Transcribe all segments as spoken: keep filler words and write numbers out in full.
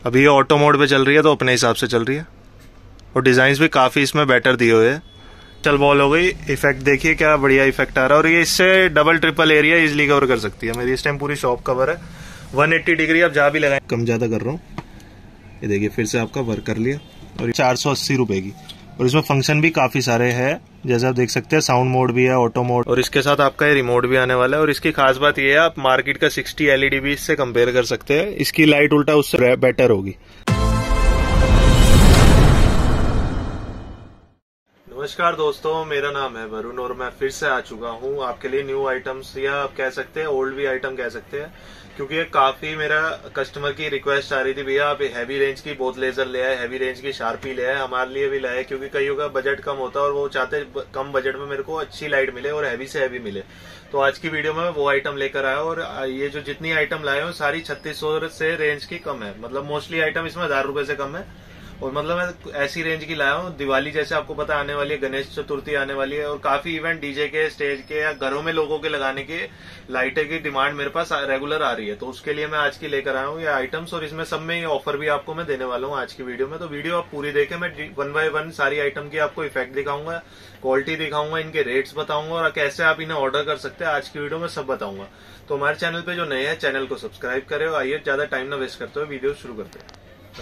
अभी ये auto mode पे चल रही है तो अपने हिसाब से चल रही है, और डिजाइन भी काफी इसमें बेटर दिए हुए हैं। चल बॉल हो गई। इफेक्ट देखिए क्या बढ़िया इफेक्ट आ रहा है, और ये इससे double triple area easily cover कर सकती है। मेरी इस टाइम पूरी शॉप कवर है, वन एट्टी डिग्री आप जहाँ भी लगाए। कम ज्यादा कर रहा हूँ, ये देखिए फिर से आपका वर्क कर लिया, और चार सौ अस्सी रुपए की। और इसमें फंक्शन भी काफी सारे हैं, जैसे आप देख सकते हैं साउंड मोड भी है, ऑटो मोड, और इसके साथ आपका ये रिमोट भी आने वाला है। और इसकी खास बात ये है, आप मार्केट का साठ एलईडी भी इससे कंपेयर कर सकते हैं। इसकी लाइट उल्टा उससे बेटर होगी। नमस्कार दोस्तों, मेरा नाम है वरुण और मैं फिर से आ चुका हूँ आपके लिए न्यू आइटम्स, या आप कह सकते हैं ओल्ड भी आइटम कह सकते हैं, क्योंकि ये काफी मेरा कस्टमर की रिक्वेस्ट आ रही थी, भैया आप हैवी रेंज की बहुत लेजर ले आए, हैवी रेंज की शार्पी ले आए। हमारे लिए भी लाए, क्योंकि कईयों का बजट कम होता है और वो चाहते कम बजट में मेरे को अच्छी लाइट मिले और हैवी से हैवी मिले। तो आज की वीडियो में वो आइटम लेकर आया, और ये जो जितनी आइटम लाए हो सारी छत्तीस सौ से रेंज की कम है। मतलब मोस्टली आइटम इसमें हजार रुपए से कम है, और मतलब मैं ऐसी रेंज की लाया हूँ। दिवाली जैसे आपको पता आने वाली है, गणेश चतुर्थी आने वाली है, और काफी इवेंट डीजे के, स्टेज के या घरों में लोगों के लगाने के लाइटें की डिमांड मेरे पास रेगुलर आ रही है। तो उसके लिए मैं आज की लेकर आया हूँ ये आइटम्स, और इसमें सब में ये ऑफर भी आपको मैं देने वाला हूँ आज की वीडियो में। तो वीडियो आप पूरी देखें, मैं वन बाय वन सारी आइटम की आपको इफेक्ट दिखाऊंगा, क्वालिटी दिखाऊंगा, इनके रेट्स बताऊंगा, और कैसे आप इन्हें ऑर्डर कर सकते हैं आज की वीडियो में सब बताऊंगा। तो हमारे चैनल पे जो नए हैं चैनल को सब्सक्राइब करें, और आइए ज्यादा टाइम ना वेस्ट करते हुए वीडियो शुरू करते हैं।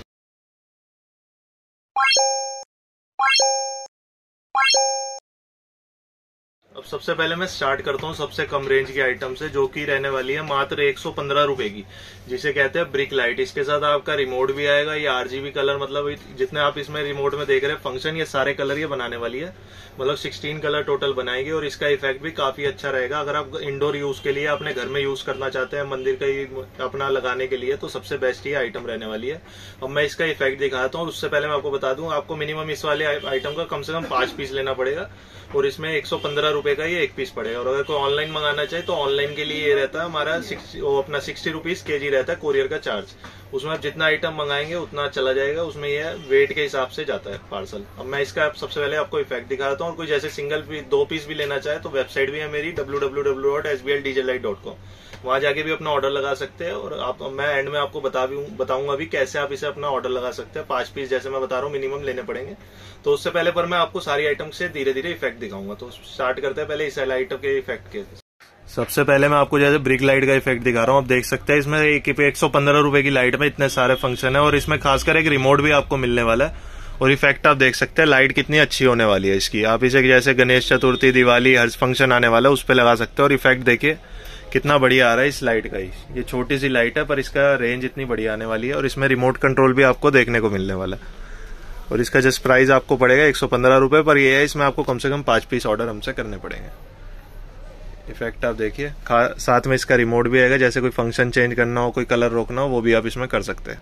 अब सबसे पहले मैं स्टार्ट करता हूँ सबसे कम रेंज की आइटम से, जो कि रहने वाली है मात्र एक सौ पंद्रह रुपए की, जिसे कहते हैं ब्रिक लाइट। इसके साथ आपका रिमोट भी आएगा, ये आरजीबी कलर, मतलब जितने आप इसमें रिमोट में देख रहे हैं फंक्शन, ये सारे कलर ये बनाने वाली है। मतलब सोलह कलर टोटल बनाएगी, और इसका इफेक्ट भी काफी अच्छा रहेगा। अगर आप इंडोर यूज के लिए अपने घर में यूज करना चाहते हैं, मंदिर का ही अपना लगाने के लिए, तो सबसे बेस्ट ये आइटम रहने वाली है। अब मैं इसका इफेक्ट दिखाता हूँ। उससे पहले मैं आपको बता दूं, आपको मिनिमम इस वाले आइटम का कम से कम पांच पीस लेना पड़ेगा, और इसमें एक सौ पंद्रह रुपए का ये एक पीस पड़ेगा। और अगर कोई ऑनलाइन मंगाना चाहे तो ऑनलाइन के लिए ये रहता है हमारा वो अपना सिक्सटी रुपीज के जी रहता है कोरियर का चार्ज। उसमें आप जितना आइटम मंगाएंगे उतना चला जाएगा, उसमें ये वेट के हिसाब से जाता है पार्सल। अब मैं इसका सबसे पहले आपको इफेक्ट दिखाता हूँ, और कोई जैसे सिंगल पीस दो पीस भी लेना चाहे तो वेबसाइट भी है मेरी W W W dot S B L D J light dot com, वहां जाके भी अपना ऑर्डर लगा सकते हैं। और आप मैं एंड में आपको बता भी बताऊंगा भी कैसे आप इसे अपना ऑर्डर लगा सकते हैं। पांच पीस जैसे मैं बता रहा हूँ मिनिमम लेने पड़ेंगे। तो उससे पहले पर मैं आपको सारी आइटम से धीरे धीरे इफेक्ट दिखाऊंगा। तो स्टार्ट करते हैं पहले इस आइटम के इफेक्ट के। सबसे पहले मैं आपको जैसे ब्रिक लाइट का इफेक्ट दिखा रहा हूँ। आप देख सकते हैं इसमें एक एक सौ पंद्रह रुपए की लाइट में इतने सारे फंक्शन है, और इसमें खासकर एक रिमोट भी आपको मिलने वाला है। और इफेक्ट आप देख सकते हैं लाइट कितनी अच्छी होने वाली है इसकी। आप इसे जैसे गणेश चतुर्थी, दिवाली, हर फंक्शन आने वाला है उस पर लगा सकते हैं। और इफेक्ट देखिए कितना बढ़िया आ रहा है इस लाइट का ही। ये छोटी सी लाइट है पर इसका रेंज इतनी बढ़िया आने वाली है, और इसमें रिमोट कंट्रोल भी आपको देखने को मिलने वाला है। और इसका जस्ट प्राइस आपको पड़ेगा एक सौ पंद्रह रुपए, पर ये है इसमें आपको कम से कम पांच पीस ऑर्डर हमसे करने पड़ेंगे। इफेक्ट आप देखिए, साथ में इसका रिमोट भी आएगा, जैसे कोई फंक्शन चेंज करना हो, कोई कलर रोकना हो, वो भी आप इसमें कर सकते हैं।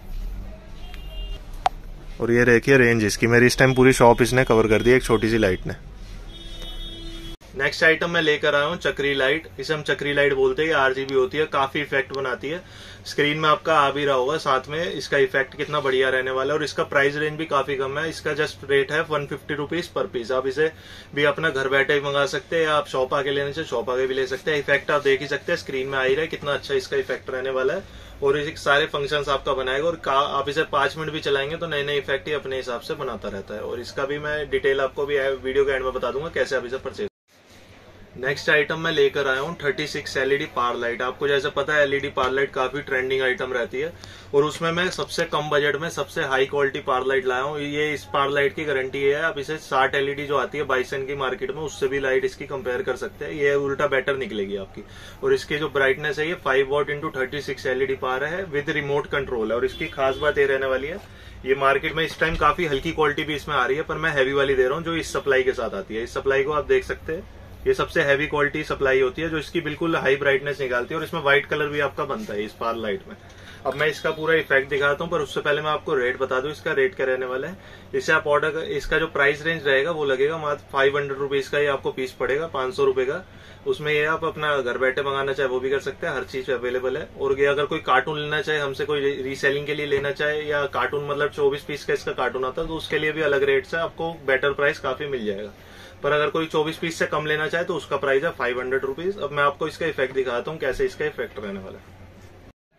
और ये देखिए रेंज इसकी, मेरी इस टाइम पूरी शॉप इसने कवर कर दी एक छोटी सी लाइट ने। नेक्स्ट आइटम मैं लेकर आया हूँ चक्री लाइट। इसे हम चक्री लाइट बोलते हैं, आरजीबी होती है, काफी इफेक्ट बनाती है। स्क्रीन में आपका आ भी रहा होगा साथ में इसका इफेक्ट कितना बढ़िया रहने वाला है, और इसका प्राइस रेंज भी काफी कम है। इसका जस्ट रेट है one fifty rupees per piece. आप इसे भी अपना घर बैठे ही मंगा सकते हैं, या आप शॉप आके लेने से शॉप आके भी ले सकते हैं। इफेक्ट आप देख ही सकते हैं, स्क्रीन में आ ही रहा है कितना अच्छा इसका इफेक्ट रहने वाला है, और इस सारे फंक्शंस आपका बनाएगा। और आप इसे पांच मिनट भी चलाएंगे तो नए नए इफेक्ट ही अपने हिसाब से बनाता रहता है। और इसका भी मैं डिटेल आपको भी वीडियो के एंड में बता दूंगा कैसे आप इसे परचेज। नेक्स्ट आइटम मैं लेकर आया हूँ thirty six LED power light. आपको जैसे पता है एलईडी पावर लाइट काफी ट्रेंडिंग आइटम रहती है, और उसमें मैं सबसे कम बजट में सबसे हाई क्वालिटी पावर लाइट लाया हूँ। ये इस पावर लाइट की गारंटी है, आप इसे साठ एलईडी जो आती है बाइसन की मार्केट में, उससे भी लाइट इसकी कंपेयर कर सकते हैं। ये उल्टा बेटर निकलेगी आपकी। और इसकी जो ब्राइटनेस है ये five watt into thirty six LED power है विद रिमोट कंट्रोल है। और इसकी खास बात ये रहने वाली है, ये मार्केट में इस टाइम काफी हल्की क्वालिटी भी इसमें आ रही है, पर मैं हैवी वाली दे रहा हूँ जो इस सप्लाई के साथ आती है। इस सप्लाई को आप देख सकते हैं, ये सबसे हैवी क्वालिटी सप्लाई होती है जो इसकी बिल्कुल हाई ब्राइटनेस निकालती है, और इसमें व्हाइट कलर भी आपका बनता है इस पावर लाइट में। अब मैं इसका पूरा इफेक्ट दिखाता हूँ, पर उससे पहले मैं आपको रेट बता दूं इसका रेट क्या रहने वाला है। इसे आप ऑर्डर, इसका जो प्राइस रेंज रहेगा वो लगेगा मात्र फाइव हंड्रेड रुपीज का, ये आपको पीस पड़ेगा पांच सौ रुपए का। उसमें ये आप अपना घर बैठे मंगाना चाहे वो भी कर सकते हैं, हर चीज अवेलेबल है। और ये अगर कोई कार्टून लेना चाहे हमसे, कोई रीसेलिंग के लिए लेना चाहे, या कार्टून मतलब चौबीस पीस का इसका कार्टून आता है, तो उसके लिए भी अलग रेट से आपको बेटर प्राइस काफी मिल जाएगा। पर अगर कोई चौबीस पीस से कम लेना चाहे तो उसका प्राइस है फाइव हंड्रेड रुपीज। अब मैं आपको इसका इफेक्ट दिखाता हूँ कैसे इसका इफेक्ट रहने वाला है।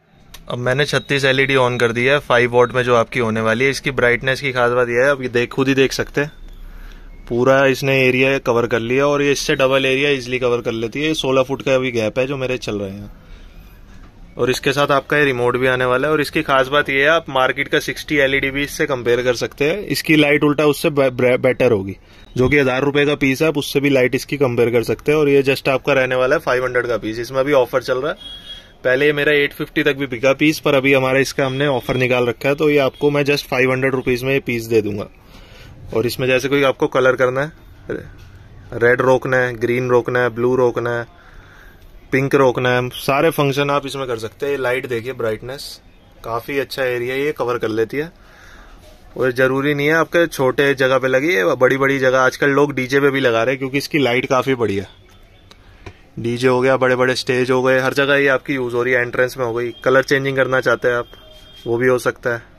अब मैंने छत्तीस एलईडी ऑन कर दिया है फाइव वॉट में जो आपकी होने वाली है। इसकी ब्राइटनेस की खास बात यह है, अब ये देख खुद ही देख सकते हैं, पूरा इसने एरिया कवर कर लिया और ये इससे डबल एरिया इजीली कवर कर लेती है। सोलह फुट का अभी गैप है जो मेरे चल रहे हैं। और इसके साथ आपका ये रिमोट भी आने वाला है। और इसकी खास बात यह है, आप मार्केट का साठ एलईडी भी इससे कंपेयर कर सकते हैं। इसकी लाइट उल्टा उससे बेटर होगी, जो कि हजार रुपए का पीस है, आप उससे भी लाइट इसकी कंपेयर कर सकते हैं। और ये जस्ट आपका रहने वाला है फाइव हंड्रेड का पीस। इसमें अभी ऑफर चल रहा है। पहले ये मेरा एट फिफ्टी तक भी बिका पीस, पर अभी हमारा इसका हमने ऑफर निकाल रखा है, तो ये आपको मैं जस्ट फाइव हंड्रेड रुपीज में ये पीस दे दूंगा। और इसमें जैसे कोई आपको कलर करना है, रेड रोकना है, ग्रीन रोकना है, ब्लू रोकना है, पिंक रोकना है, सारे फंक्शन आप इसमें कर सकते हैं। लाइट देखिए, ब्राइटनेस काफी अच्छा एरिया ये कवर कर लेती है। और जरूरी नहीं है आपके छोटे जगह पे लगी है, बड़ी बड़ी जगह आजकल लोग डीजे पे भी लगा रहे हैं, क्योंकि इसकी लाइट काफी बढ़िया। डीजे हो गया, बड़े बड़े स्टेज हो गए, हर जगह ये आपकी यूज हो रही है। एंट्रेंस में हो गई, कलर चेंजिंग करना चाहते हैं आप, वो भी हो सकता है।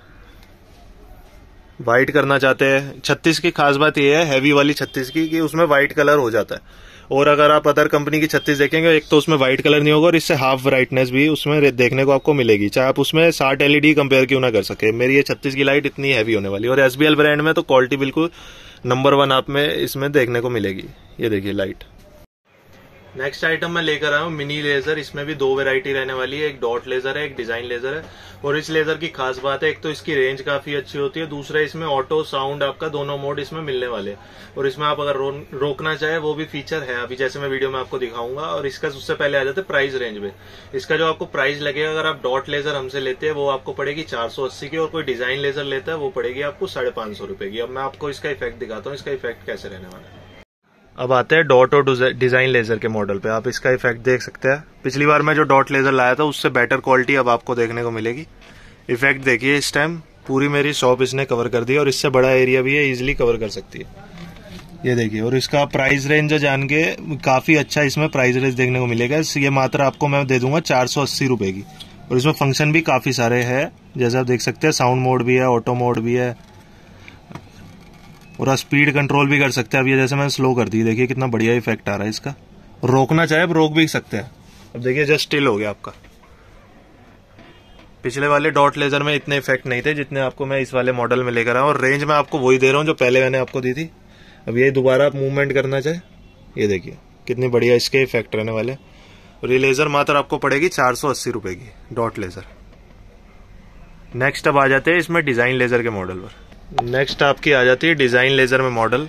व्हाइट करना चाहते हैं, छत्तीस की खास बात यह है हैवी वाली छत्तीस की कि उसमें व्हाइट कलर हो जाता है। और अगर आप अदर कंपनी की छत्तीस देखेंगे, एक तो उसमें व्हाइट कलर नहीं होगा और इससे हाफ ब्राइटनेस भी उसमें देखने को आपको मिलेगी, चाहे आप उसमें साठ एलईडी कंपेयर क्यों ना कर सके। मेरी ये छत्तीस की लाइट इतनी हैवी होने वाली है। और एसबीएल ब्रांड में तो क्वालिटी बिल्कुल नंबर वन आप में इसमें देखने को मिलेगी। ये देखिए लाइट। नेक्स्ट आइटम मैं लेकर आया हूँ मिनी लेजर। इसमें भी दो वैरायटी रहने वाली है, एक डॉट लेजर है, एक डिजाइन लेजर है। और इस लेजर की खास बात है, एक तो इसकी रेंज काफी अच्छी होती है, दूसरा इसमें ऑटो साउंड आपका दोनों मोड इसमें मिलने वाले हैं। और इसमें आप अगर रो, रोकना चाहे वो भी फीचर है, अभी जैसे मैं वीडियो में आपको दिखाऊंगा। और इसका सबसे पहले आ जाता है प्राइस रेंज में। इसका जो आपको प्राइस लगेगा, अगर आप डॉट लेजर हमसे लेते हैं वो आपको पड़ेगी चार सौ अस्सी की, और कोई डिजाइन लेजर लेता है वो पड़ेगी आपको साढ़े पांच सौ रुपए की। अब मैं आपको इसका इफेक्ट दिखाता हूँ, इसका इफेक्ट कैसे रहने वाला है। अब आते हैं डॉट और डिजाइन लेजर के मॉडल पे। आप इसका इफेक्ट देख सकते हैं। पिछली बार मैं जो डॉट लेजर लाया था उससे बेटर क्वालिटी अब आपको देखने को मिलेगी। इफेक्ट देखिए, इस टाइम पूरी मेरी शॉप इसने कवर कर दी, और इससे बड़ा एरिया भी है, इजिली कवर कर सकती है। ये देखिए। और इसका प्राइस रेंज जान के काफी अच्छा इसमें प्राइस रेंज देखने को मिलेगा। ये मात्र आपको मैं दे दूंगा चार सौ अस्सी रुपए की। और इसमें फंक्शन भी काफी सारे हैं, जैसे आप देख सकते हैं। साउंड मोड भी है, ऑटो मोड भी है, और स्पीड कंट्रोल भी कर सकते हैं। अब ये जैसे मैंने स्लो कर दी, देखिए कितना बढ़िया इफेक्ट आ रहा है इसका। रोकना चाहे अब रोक भी सकते हैं। अब देखिए जस्ट स्टिल हो गया आपका। पिछले वाले डॉट लेजर में इतने इफेक्ट नहीं थे जितने आपको मैं इस वाले मॉडल में लेकर आया हूं। और रेंज में आपको वही दे रहा हूं जो पहले मैंने आपको दी थी। अब ये दोबारा आप मूवमेंट करना चाहे, ये देखिए कितनी बढ़िया इसके इफेक्ट रहने वाले। और ये लेजर मात्र आपको पड़ेगी चार सौ अस्सी रुपए की, डॉट लेजर। नेक्स्ट अब आ जाते हैं इसमें डिजाइन लेजर के मॉडल पर। नेक्स्ट आपकी आ जाती है डिजाइन लेजर में मॉडल।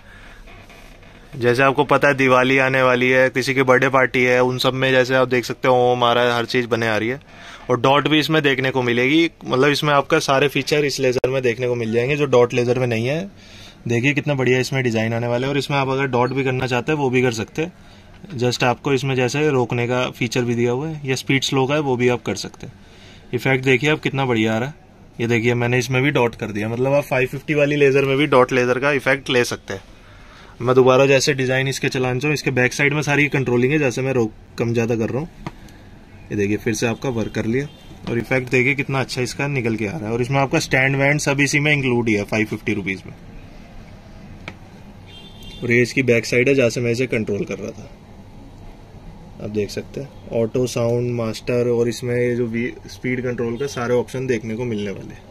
जैसे आपको पता है दिवाली आने वाली है, किसी की बर्थडे पार्टी है, उन सब में जैसे आप देख सकते हो ओम आ रहा है, हर चीज बने आ रही है। और डॉट भी इसमें देखने को मिलेगी, मतलब इसमें आपका सारे फीचर इस लेजर में देखने को मिल जाएंगे जो डॉट लेजर में नहीं है। देखिए कितना बढ़िया इसमें डिजाइन आने वाले हैं। और इसमें आप अगर डॉट भी करना चाहते हैं वो भी कर सकते हैं। जस्ट आपको इसमें जैसे रोकने का फीचर भी दिया हुआ है, या स्पीड स्लो का है वो भी आप कर सकते हैं। इफेक्ट देखिए आप कितना बढ़िया आ रहा है। ये देखिए मैंने इसमें भी डॉट कर दिया, मतलब आप फाइव फिफ्टी वाली लेजर में भी डॉट लेजर का इफेक्ट ले सकते हैं। मैं दोबारा जैसे डिजाइन इसके चलाना चाहूँ, इसके बैक साइड में सारी कंट्रोलिंग है, जैसे मैं रोक कम ज्यादा कर रहा हूँ। ये देखिए फिर से आपका वर्क कर लिया। और इफेक्ट देखिए कितना अच्छा इसका निकल के आ रहा है। और इसमें आपका स्टैंड वैंड सब इसी में इंक्लूड ही है फाइव फिफ्टी रुपीज में। और ये इसकी बैक साइड है जहां से मैं इसे कंट्रोल कर रहा था, आप देख सकते हैं। ऑटो साउंड मास्टर, और इसमें ये जो स्पीड कंट्रोल का सारे ऑप्शन देखने को मिलने वाले।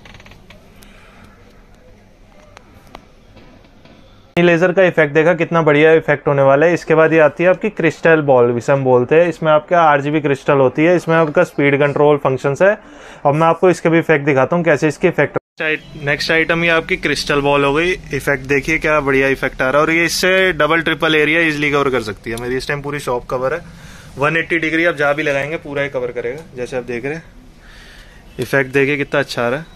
लेजर का इफेक्ट देखा कितना बढ़िया इफेक्ट होने वाला है। इसके बाद ये आती है आपकी क्रिस्टल बॉल, जिसे हम बोलते हैं। इसमें आपका आरजीबी क्रिस्टल होती है, इसमें आपका स्पीड कंट्रोल फंक्शंस है। अब मैं आपको इसके भी इफेक्ट दिखाता हूँ कैसे इसके इफेक्ट। नेक्स्ट आइटम ये आपकी क्रिस्टल बॉल हो गई। इफेक्ट देखिए क्या बढ़िया इफेक्ट आ रहा है। और ये इससे double triple area easily cover कर सकती है। मेरी इस टाइम पूरी शॉप कवर है, वन एट्टी डिग्री आप जहाँ भी लगाएंगे पूरा ही कवर करेगा, जैसे आप देख रहे हैं। इफेक्ट देखिए कितना अच्छा आ रहा है।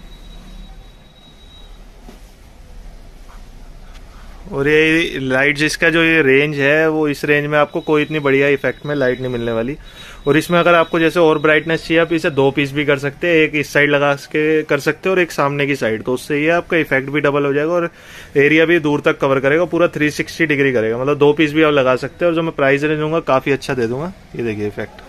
और ये लाइट जिसका जो ये रेंज है, वो इस रेंज में आपको कोई इतनी बढ़िया इफेक्ट में लाइट नहीं मिलने वाली। और इसमें अगर आपको जैसे और ब्राइटनेस चाहिए, आप इसे दो पीस भी कर सकते हैं, एक इस साइड लगा के कर सकते हैं और एक सामने की साइड। तो उससे ये आपका इफेक्ट भी डबल हो जाएगा और एरिया भी दूर तक कवर करेगा, पूरा थ्री सिक्सटी डिग्री करेगा। मतलब दो पीस भी आप लगा सकते हैं। और जो मैं प्राइस रेंज दूंगा काफी अच्छा दे दूंगा। ये देखिए इफेक्ट।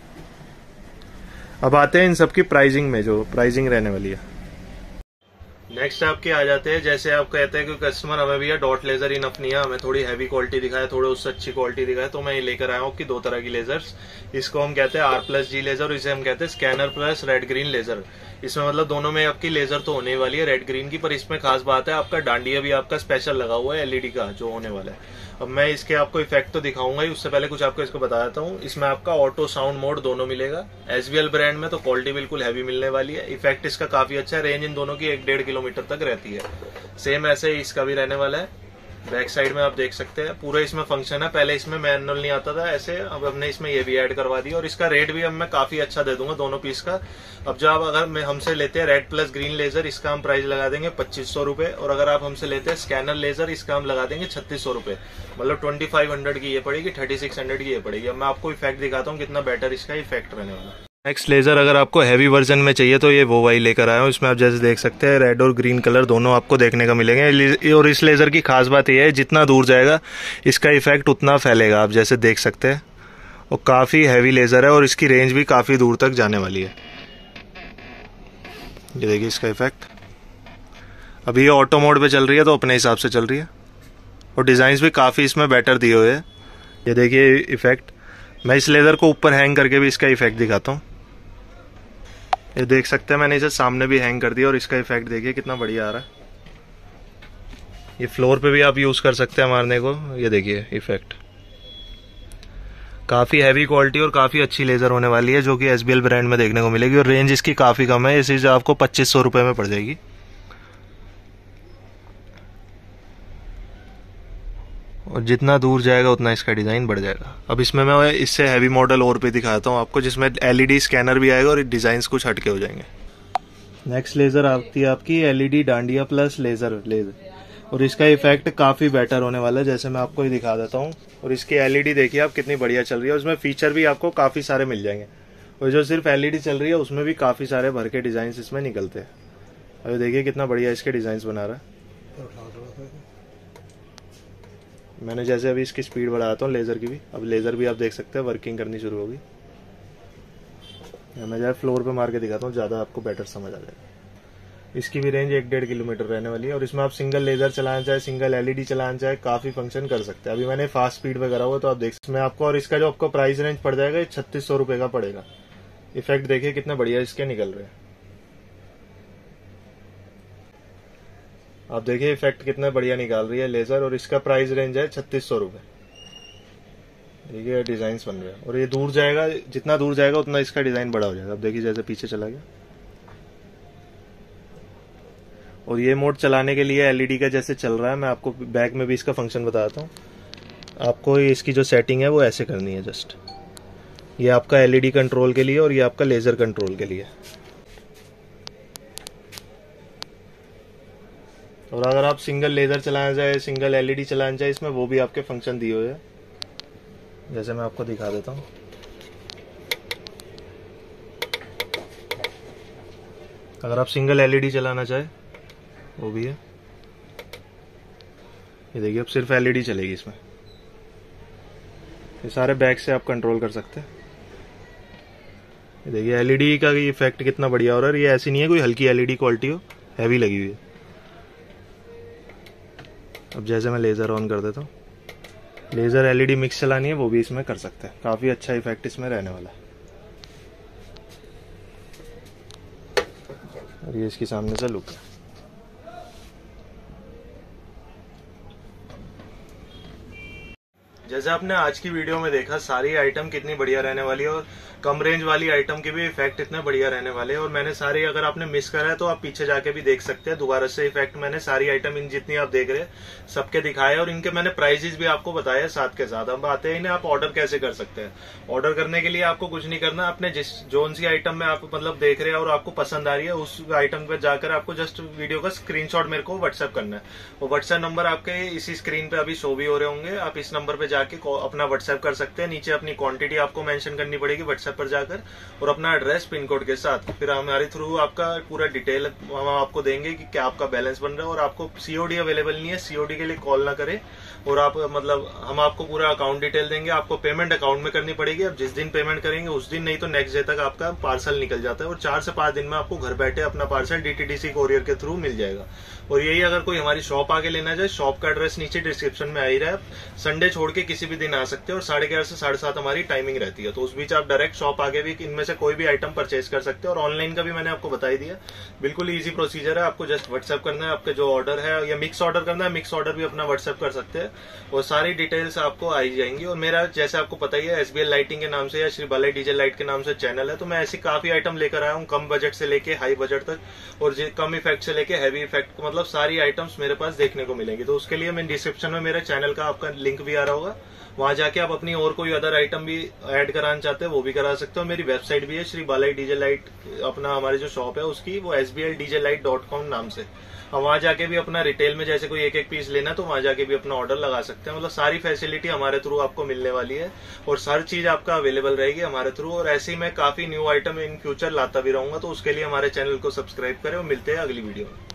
अब आते हैं इन सबकी प्राइसिंग में, जो प्राइसिंग रहने वाली है। नेक्स्ट आपके आ जाते हैं, जैसे आप कहते हैं कि कस्टमर हमें भैया डॉट लेजर इनफ नहीं है, हमें थोड़ी हैवी क्वालिटी दिखाए, थोड़े उससे अच्छी क्वालिटी दिखाए, तो मैं ये लेकर आया हूँ कि दो तरह की लेजर्स। इसको हम कहते हैं आर प्लस जी लेजर और इसे हम कहते हैं scanner plus red green laser. इसमें मतलब दोनों में आपकी लेजर तो होने वाली है रेड ग्रीन की, पर इसमें खास बात है आपका डांडिया भी आपका स्पेशल लगा हुआ है एलईडी का जो होने वाला है। अब मैं इसके आपको इफेक्ट तो दिखाऊंगा ही, उससे पहले कुछ आपको इसको बता देता हूँ। इसमें आपका ऑटो साउंड मोड दोनों मिलेगा। एसवीएल ब्रांड में तो क्वालिटी बिल्कुल हैवी मिलने वाली है। इफेक्ट इसका काफी अच्छा है, रेंज इन दोनों की एक डेढ़ किलोमीटर तक रहती है। सेम ऐसे ही इसका भी रहने वाला है। बैक साइड में आप देख सकते हैं पूरा इसमें फंक्शन है। पहले इसमें मैनुअल नहीं आता था ऐसे, अब हमने इसमें ये भी ऐड करवा दिया और इसका रेट भी अब मैं काफी अच्छा दे दूंगा दोनों पीस का। अब जो आप अगर मैं हमसे लेते हैं रेड प्लस ग्रीन लेजर, इसका हम प्राइस लगा देंगे पच्चीस सौ रुपए, और अगर आप हमसे लेते हैं स्कैनर लेजर, इसका हम लगा देंगे छत्तीस सौ रुपए। मतलब ट्वेंटी फाइव हंड्रेड की ये पड़ेगी, थर्टी सिक्स हंड्रेड की ये पड़ेगी। अब मैं आपको इफेक्ट दिखाता हूँ कितना बेटर इसका इफेक्ट रहने वाला है। नेक्स्ट लेजर अगर आपको हैवी वर्जन में चाहिए तो ये वो वाई लेकर आया हूँ। इसमें आप जैसे देख सकते हैं रेड और ग्रीन कलर दोनों आपको देखने का मिलेंगे। और इस लेजर की खास बात यह है जितना दूर जाएगा इसका इफेक्ट उतना फैलेगा, आप जैसे देख सकते हैं। और काफी हैवी लेजर है और इसकी रेंज भी काफी दूर तक जाने वाली है। ये देखिए इसका इफेक्ट। अभी ये ऑटो मोड पे चल रही है तो अपने हिसाब से चल रही है, और डिजाइन भी काफी इसमें बेटर दिए हुए हैं। ये देखिए इफेक्ट। मैं इस लेजर को ऊपर हैंग करके भी इसका इफेक्ट दिखाता हूँ। ये देख सकते हैं मैंने इसे सामने भी हैंग कर दिया और इसका इफेक्ट देखिए कितना बढ़िया आ रहा है। ये फ्लोर पे भी आप यूज कर सकते हैं मारने को। ये देखिए इफेक्ट। काफी हैवी क्वालिटी और काफी अच्छी लेजर होने वाली है जो कि एसबीएल ब्रांड में देखने को मिलेगी, और रेंज इसकी काफी कम है। ये चीज आपको पच्चीस सौ रुपए में पड़ जाएगी। और जितना दूर जाएगा उतना इसका डिजाइन बढ़ जाएगा। अब इसमें मैं इससे हैवी मॉडल और भी दिखाता हूँ आपको, जिसमें एलईडी स्कैनर भी आएगा और डिजाइन कुछ हटके हो जाएंगे। नेक्स्ट लेजर आती है आपकी LED dandiya plus laser laser, और इसका इफेक्ट काफी बेटर होने वाला है। जैसे मैं आपको ही दिखा देता हूँ। और इसकी एलईडी देखिए आप कितनी बढ़िया चल रही है। उसमें फीचर भी आपको काफी सारे मिल जाएंगे, और जो सिर्फ एलईडी चल रही है उसमें भी काफी सारे भर के डिजाइन इसमें निकलते हैं। अभी देखिए कितना बढ़िया इसके डिजाइन बना रहा है। मैंने जैसे अभी इसकी स्पीड बढ़ाता हूँ लेजर की भी, अब लेजर भी आप देख सकते हैं वर्किंग करनी शुरू होगी। मैं जैसे फ्लोर पे मार के दिखाता हूँ, ज्यादा आपको बेटर समझ आ जाएगा। इसकी भी रेंज एक डेढ़ किलोमीटर रहने वाली है, और इसमें आप सिंगल लेजर चलाना चाहे, सिंगल एलईडी चलाना चाहे, काफी फंक्शन कर सकते हैं। अभी मैंने फास्ट स्पीड पे करा हुआ तो आप देख इसमें आपको, और इसका जो आपको प्राइस रेंज पड़ जाएगा छत्तीस सौ रुपए का पड़ेगा। इफेक्ट देखिए कितने बढ़िया इसके निकल रहे हैं। आप देखिए इफेक्ट कितना बढ़िया निकाल रही है लेजर, और इसका प्राइस रेंज है छत्तीस सौ रुपए। देखिए डिजाइन बन रहे हैं, और ये दूर जाएगा, जितना दूर जाएगा उतना इसका डिजाइन बड़ा हो जाएगा। अब देखिए जैसे पीछे चला गया। और ये मोड चलाने के लिए एलईडी का जैसे चल रहा है, मैं आपको बैक में भी इसका फंक्शन बताता हूँ। आपको इसकी जो सेटिंग है वो ऐसे करनी है। जस्ट ये आपका एलईडी कंट्रोल के लिए और ये आपका लेजर कंट्रोल के लिए। और अगर आप सिंगल लेजर चलाना चाहे, सिंगल एलईडी चलाना चाहे, इसमें वो भी आपके फंक्शन दिए हुए हैं। जैसे मैं आपको दिखा देता हूँ। अगर आप सिंगल एलईडी चलाना चाहे वो भी है। ये देखिए अब सिर्फ एलईडी चलेगी इसमें। ये सारे बैक से आप कंट्रोल कर सकते हैं। ये देखिए एलईडी का इफेक्ट कितना बढ़िया हो रहा है। ये ऐसी नहीं है कोई हल्की एलईडी क्वालिटी हो, हैवी लगी हुई है। अब जैसे मैं लेजर ऑन कर देता हूँ, लेजर एलईडी मिक्स चलानी है वो भी इसमें कर सकते हैं। काफी अच्छा इफेक्ट इसमें रहने वाला है। और ये इसकी सामने से लुक है। जैसे आपने आज की वीडियो में देखा, सारी आइटम कितनी बढ़िया रहने वाली है, और कम रेंज वाली आइटम के भी इफेक्ट इतने बढ़िया रहने वाले हैं। और मैंने सारी, अगर आपने मिस करा है तो आप पीछे जाके भी देख सकते हैं। दोबारा से इफेक्ट मैंने सारी आइटम इन जितनी आप देख रहे हैं सबके दिखाए, और इनके मैंने प्राइजेस भी आपको बताया साथ के साथ। अब आते हैं इन्हें आप ऑर्डर कैसे कर सकते हैं। ऑर्डर करने के लिए आपको कुछ नहीं करना, अपने जिस जोन सी आइटम में आप मतलब देख रहे हैं और आपको पसंद आ रही है, उस आइटम पे जाकर आपको जस्ट वीडियो का स्क्रीनशॉट मेरे को व्हाट्सएप करना है। वो व्हाट्सएप नंबर आपके इसी स्क्रीन पे अभी शो भी हो रहे होंगे। आप इस नंबर पे जाकर जाके अपना व्हाट्सएप कर सकते हैं। नीचे अपनी क्वांटिटी आपको मेंशन करनी पड़ेगी व्हाट्सएप पर जाकर, और अपना एड्रेस पिन कोड के साथ। फिर हमारे थ्रू आपका पूरा डिटेल हम आपको देंगे कि क्या आपका बैलेंस बन रहा है। और आपको सीओडी अवेलेबल नहीं है, सीओडी के लिए कॉल ना करें। और आप मतलब हम आपको पूरा अकाउंट डिटेल देंगे, आपको पेमेंट अकाउंट में करनी पड़ेगी। अब जिस दिन पेमेंट करेंगे उस दिन, नहीं तो नेक्स्ट डे तक आपका पार्सल निकल जाता है। और चार से पांच दिन में आपको घर बैठे अपना पार्सल डीटीडीसी कोरियर के थ्रू मिल जाएगा। और यही अगर कोई हमारी शॉप आके लेना चाहे, शॉप का एड्रेस नीचे डिस्क्रिप्शन में आ ही रहा है। संडे छोड़ के किसी भी दिन आ सकते हैं और साढ़े ग्यारह से साढ़े सात हमारी टाइमिंग रहती है। तो उस बीच आप डायरेक्ट शॉप आके भी इनमें से कोई भी आइटम परचेज कर सकते हैं। और ऑनलाइन का भी मैंने आपको बता ही दिया, बिल्कुल ईजी प्रोसीजर है। आपको जस्ट व्हाट्सएप करना है, आपका जो ऑर्डर है, या मिक्स ऑर्डर करना है, मिक्स ऑर्डर भी अपना व्हाट्सएप कर सकते हैं और सारी डिटेल्स आपको आई जाएंगी। और मेरा जैसे आपको पता ही है एसबीएल लाइटिंग के नाम से या श्री बालाजी डीजे लाइट के नाम से चैनल है। तो मैं ऐसी काफी आइटम लेकर आया हूँ, कम बजट से लेके हाई बजट तक, और कम इफेक्ट से लेके हैवी इफेक्ट, मतलब सारी आइटम्स मेरे पास देखने को मिलेंगी। तो उसके लिए मैं डिस्क्रिप्शन में मेरे चैनल का आपका लिंक भी आ रहा होगा, वहां जाके आप अपनी और कोई अदर आइटम भी ऐड कराना चाहते हैं वो भी करा सकते हो। मेरी वेबसाइट भी है श्री बालाजी डीजे लाइट, अपना हमारी जो शॉप है उसकी, वो S B L DJ light dot com नाम से। और वहां जाके भी अपना रिटेल में जैसे कोई एक एक पीस लेना तो वहां जाके भी अपना ऑर्डर लगा सकते हैं। मतलब सारी फैसिलिटी हमारे थ्रू आपको मिलने वाली है और हर चीज आपका अवेलेबल रहेगी हमारे थ्रू। और ऐसे ही मैं काफी न्यू आइटम इन फ्यूचर लाता भी रहूंगा। तो उसके लिए हमारे चैनल को सब्सक्राइब करें और मिलते हैं अगली वीडियो में।